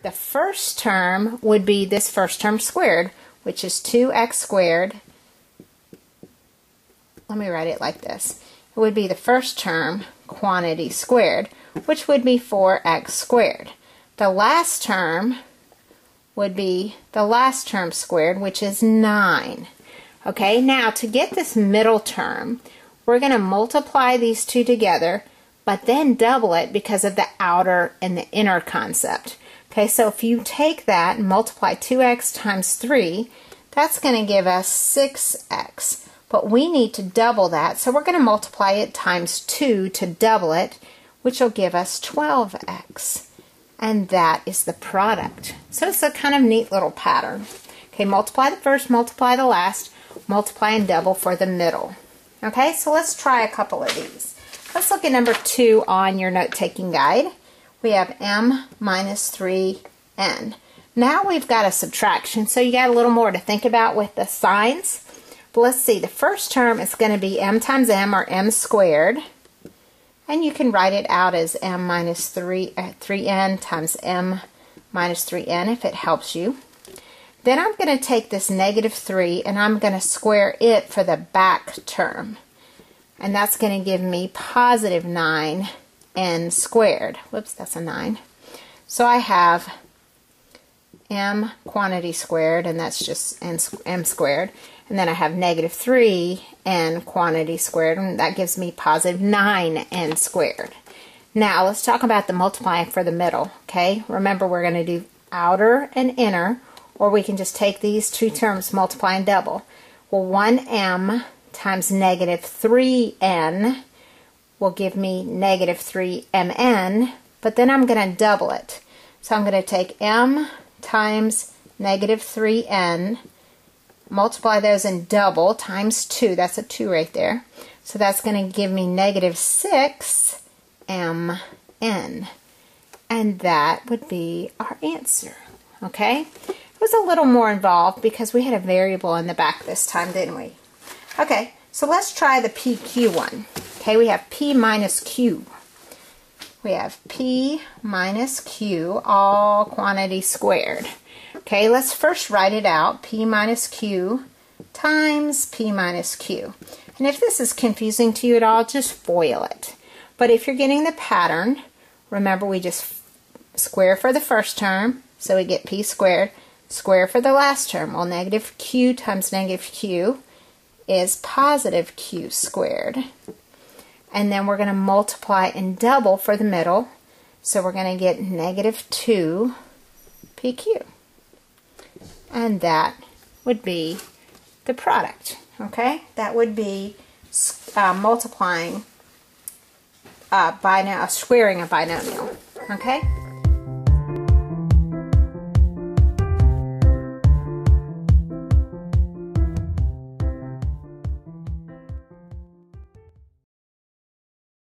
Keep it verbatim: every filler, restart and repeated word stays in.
the first term would be this first term squared, which is two x squared. Let me write it like this. It would be the first term quantity squared, which would be four x squared. The last term would be the last term squared, which is nine. Okay, now to get this middle term, we're going to multiply these two together, but then double it because of the outer and the inner concept. Okay, so if you take that and multiply two x times three, that's going to give us six x. But we need to double that, so we're going to multiply it times two to double it, which will give us twelve x. And that is the product. So it's a kind of neat little pattern. Okay, multiply the first, multiply the last, multiply and double for the middle. Okay, so let's try a couple of these. Let's look at number two on your note-taking guide. We have m minus three n. Now we've got a subtraction, so you got a little more to think about with the signs. But let's see, the first term is going to be m times m, or m squared. And you can write it out as m minus three, uh, three n times m minus three n if it helps you. Then I'm going to take this negative three and I'm going to square it for the back term. And that's going to give me positive nine n squared. Whoops, that's a nine. So I have m quantity squared, and that's just n, m squared. And then I have negative three n quantity squared, and that gives me positive nine n squared. Now let's talk about the multiplying for the middle. Okay, remember we're going to do outer and inner, or we can just take these two terms, multiply and double. Well, one m times negative three n will give me negative three m n, but then I'm going to double it. So I'm going to take m times negative three n, multiply those and double, times two, that's a two right there. So that's going to give me negative six m n. And that would be our answer. Okay? It was a little more involved because we had a variable in the back this time, didn't we? Okay, so let's try the P Q one. Okay, we have P minus Q. We have P minus Q, all quantity squared. Okay, let's first write it out. P minus Q times P minus Q. And if this is confusing to you at all, just FOIL it. But if you're getting the pattern, remember we just square for the first term, so we get P squared. Square for the last term. Well, negative Q times negative Q is positive Q squared. And then we're going to multiply and double for the middle. So we're going to get negative two P Q. And that would be the product. Okay? That would be uh, multiplying, uh, binom- uh, squaring a binomial. Okay?